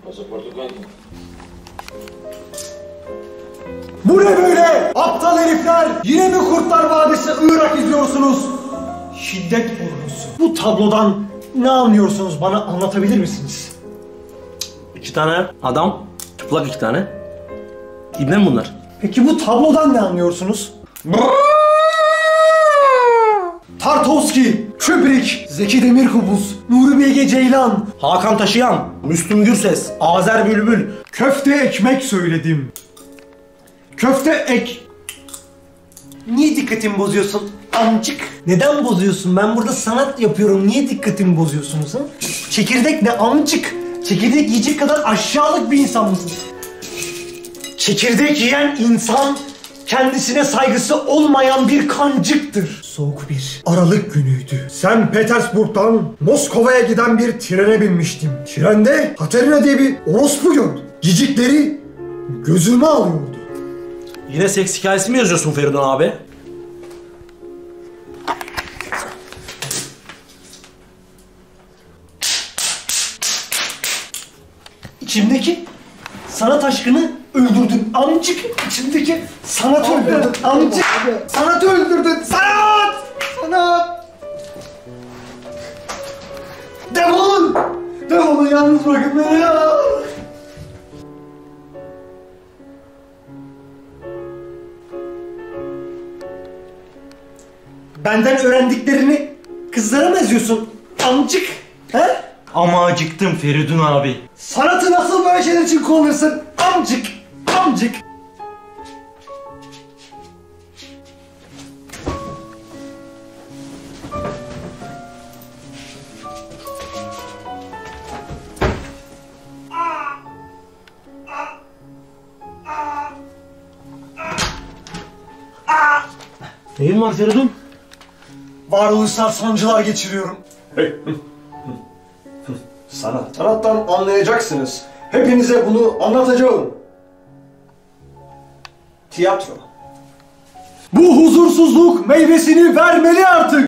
Pasaportu koydum. Bu ne böyle? Aptal herifler! Yine mi Kurtlar Vadisi Irak izliyorsunuz? Şiddet pornosu. Bu tablodan ne anlıyorsunuz? Bana anlatabilir misiniz? 2 tane adam, çıplak 2 tane. İbne mi bunlar? Peki bu tablodan ne anlıyorsunuz? Tartovski, Kubrick, Zeki Demirkubuz, Nuri Bilge Ceylan, Hakan Taşıyan, Müslüm Gürses, Azer Bülbül. köfte ekmek söyledim. Köfte ek... Niye dikkatimi bozuyorsun amcık? Neden bozuyorsun? Ben burada sanat yapıyorum. Niye dikkatimi bozuyorsunuz ha? Çekirdek ne amcık? Çekirdek yiyecek kadar aşağılık bir insan mısın? Çekirdek yiyen insan kendisine saygısı olmayan bir kancıktır. Soğuk bir Aralık günüydü. Sen Petersburg'dan Moskova'ya giden bir trene binmiştim. Trende Katerina diye bir orospu gördüm. Cicikleri gözüme alıyordu. Yine seks hikayesi mi yazıyorsun Feridun abi? İçimdeki sanat aşkını öldürdün amcık. İçimdeki sanat öldürdün amcık. Sanat öldürdün. Sanat! Sanat! Defolun! Defolun, yalnız bırakın beni ya! Benden öğrendiklerini kızlara mı eziyorsun amcık? He? Ama acıktım Feridun abi. Sanatı nasıl böyle şeyler için kullanırsın amcık? Amcık! Neyin var Feridun? Varoluşsal sancılar geçiriyorum. Sanattan anlayacaksınız. Hepinize bunu anlatacağım. Tiyatro. Bu huzursuzluk meyvesini vermeli artık.